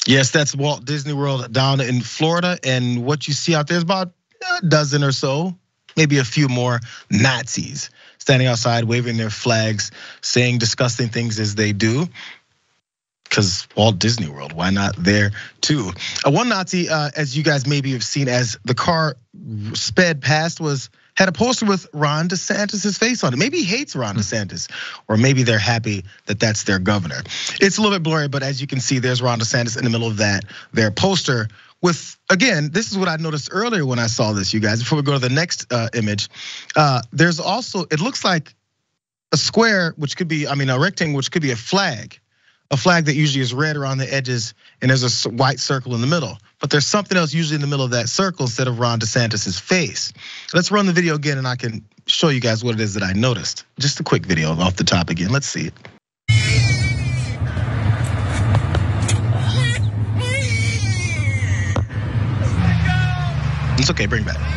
Yes, that's Walt Disney World down in Florida. And what you see out there is about a dozen or so, maybe a few more Nazis standing outside, waving their flags, saying disgusting things as they do. Because Walt Disney World, why not there too? One Nazi, as you guys maybe have seen as the car sped past, had a poster with Ron DeSantis' face on it. Maybe he hates Ron DeSantis, or maybe they're happy that that's their governor. It's a little bit blurry, but as you can see, there's Ron DeSantis in the middle of their poster with, again, this is what I noticed earlier when I saw this, you guys. Before we go to the next image, there's also, it looks like a square, which could be, a rectangle, which could be a flag that usually is red around the edges, and there's a white circle in the middle. But there's something else usually in the middle of that circle instead of Ron DeSantis' face. Let's run the video again and I can show you guys what it is that I noticed. Just a quick video off the top again, let's see it. It's okay, bring it back.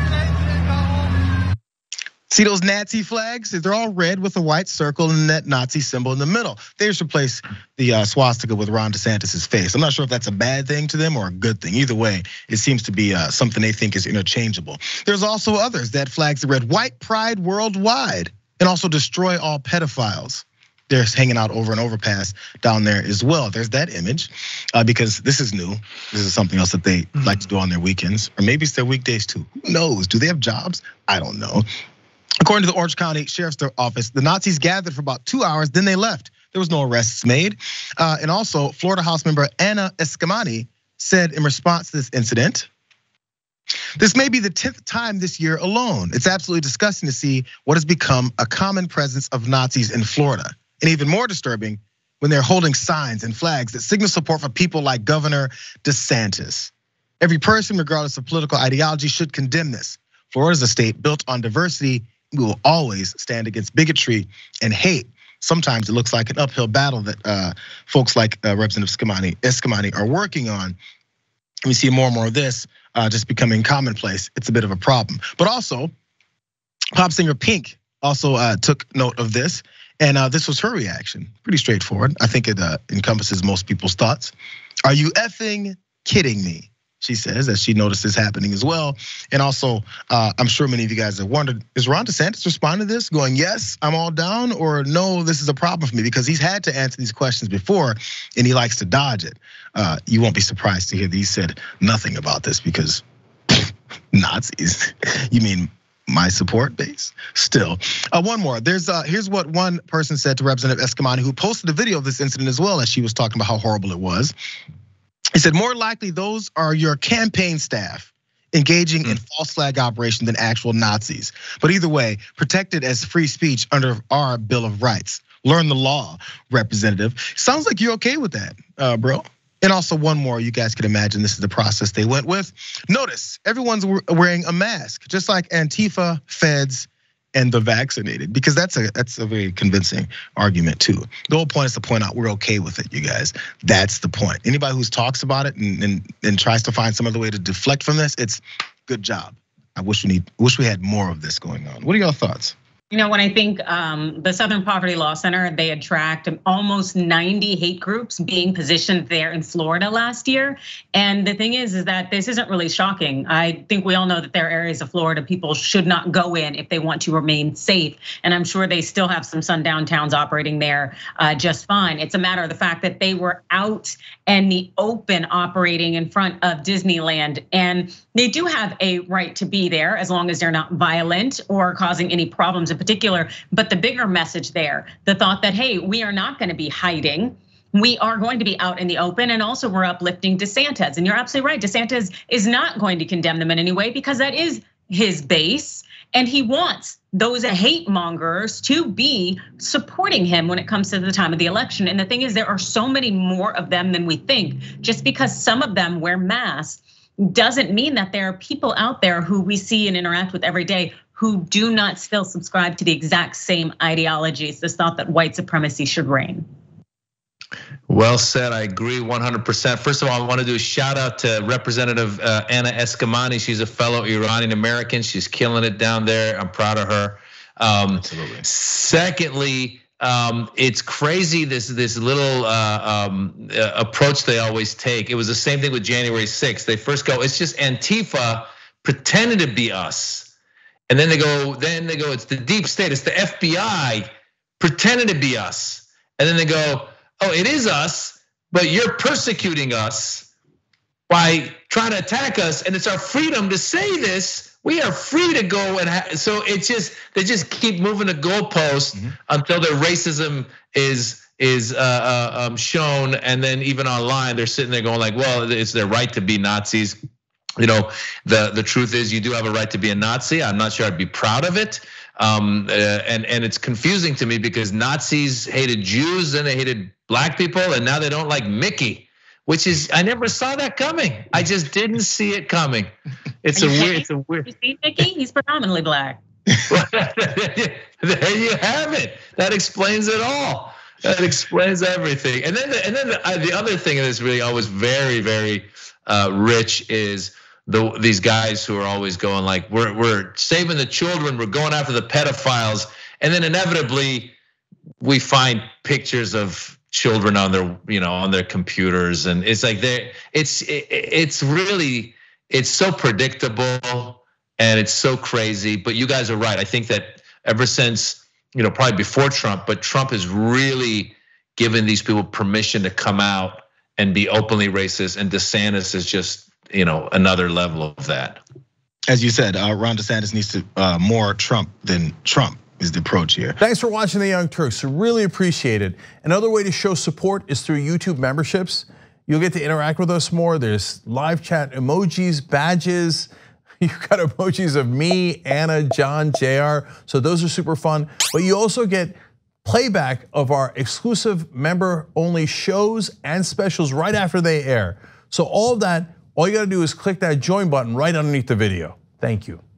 See those Nazi flags? They're all red with a white circle and that Nazi symbol in the middle. They just replaced the swastika with Ron DeSantis' face. I'm not sure if that's a bad thing to them or a good thing. Either way, it seems to be something they think is interchangeable. There's also others that flags that read white pride worldwide and also destroy all pedophiles. They're hanging out over an overpass down there as well. There's that image because this is new. This is something else that they like to do on their weekends, or maybe it's their weekdays too. Who knows? Do they have jobs? I don't know. According to the Orange County Sheriff's Office, the Nazis gathered for about 2 hours, then they left. There was no arrests made. And also, Florida House member Anna Eskamani said in response to this incident, this may be the 10th time this year alone. It's absolutely disgusting to see what has become a common presence of Nazis in Florida. And even more disturbing when they're holding signs and flags that signal support for people like Governor DeSantis. Every person, regardless of political ideology, should condemn this. Florida is a state built on diversity. We will always stand against bigotry and hate. Sometimes it looks like an uphill battle that folks like Representative Eskamani are working on. We see more and more of this just becoming commonplace. It's a bit of a problem. But also, pop singer Pink also took note of this. And this was her reaction, pretty straightforward. I think it encompasses most people's thoughts. Are you effing kidding me? She says, as she noticed this happening as well. And also, I'm sure many of you guys have wondered, is Ron DeSantis responding to this going, yes, I'm all down, or no, this is a problem for me? Because he's had to answer these questions before and he likes to dodge it. You won't be surprised to hear that he said nothing about this because Nazis, you mean my support base? Still, one more. Here's what one person said to Representative Eskamani, who posted a video of this incident as well as she was talking about how horrible it was. He said, more likely those are your campaign staff engaging in false flag operation than actual Nazis. But either way, protected as free speech under our Bill of Rights. Learn the law, Representative. Sounds like you're okay with that, bro. And also one more, you guys can imagine this is the process they went with. Notice, everyone's wearing a mask, just like Antifa, feds, and the vaccinated, because that's a very convincing argument too. The whole point is to point out we're okay with it, you guys. That's the point. Anybody who talks about it and tries to find some other way to deflect from this, it's good job. I wish we had more of this going on. What are your thoughts? You know, when I think the Southern Poverty Law Center, they attract almost 90 hate groups being positioned there in Florida last year. And the thing is that this isn't really shocking. I think we all know that there are areas of Florida people should not go in if they want to remain safe. And I'm sure they still have some sundown towns operating there just fine. It's a matter of the fact that they were out in the open operating in front of Disneyland. And they do have a right to be there as long as they're not violent or causing any problems in particular. But the bigger message there, the thought that, hey, we are not gonna be hiding. We are going to be out in the open, and also we're uplifting DeSantis. And you're absolutely right, DeSantis is not going to condemn them in any way because that is his base. And he wants those hate mongers to be supporting him when it comes to the time of the election. And the thing is, there are so many more of them than we think. Just because some of them wear masks doesn't mean that there are people out there who we see and interact with every day who do not still subscribe to the exact same ideologies, this thought that white supremacy should reign. Well said, I agree 100%. First of all, I want to do a shout out to Representative Anna Eskamani. She's a fellow Iranian American. She's killing it down there. I'm proud of her. Absolutely. Secondly, It's crazy this little approach they always take. It was the same thing with January 6th. They first go, it's just Antifa pretending to be us, and then they go, it's the deep state, it's the FBI pretending to be us, and then they go, oh, it is us, but you're persecuting us by trying to attack us, and it's our freedom to say this. We are free to go so it's just they just keep moving the goalpost until their racism is shown, and then even online they're sitting there going like, well, it's their right to be Nazis. You know, the truth is you do have a right to be a Nazi. I'm not sure I'd be proud of it, and it's confusing to me because Nazis hated Jews, then they hated black people, and now they don't like Mickey. Which is, I never saw that coming. I just didn't see it coming. It's a weird. You see Mickey? He's predominantly black. There you have it. That explains it all. That explains everything. And then the other thing that is really always very, very rich is these guys who are always going like, we're saving the children, we're going after the pedophiles, and then inevitably we find pictures of children on their computers, and it's like it's really so predictable and it's so crazy. But you guys are right. I think that ever since, probably before Trump, but Trump has really given these people permission to come out and be openly racist, and DeSantis is just another level of that. As you said, Ron DeSantis needs to more Trump than Trump. Is the approach here. Thanks for watching the Young Turks. Really appreciate it. Another way to show support is through YouTube memberships. You'll get to interact with us more. There's live chat emojis, badges. You've got emojis of me, Anna, John, JR. So those are super fun. But you also get playback of our exclusive member-only shows and specials right after they air. So all of that, all you gotta do is click that join button right underneath the video. Thank you.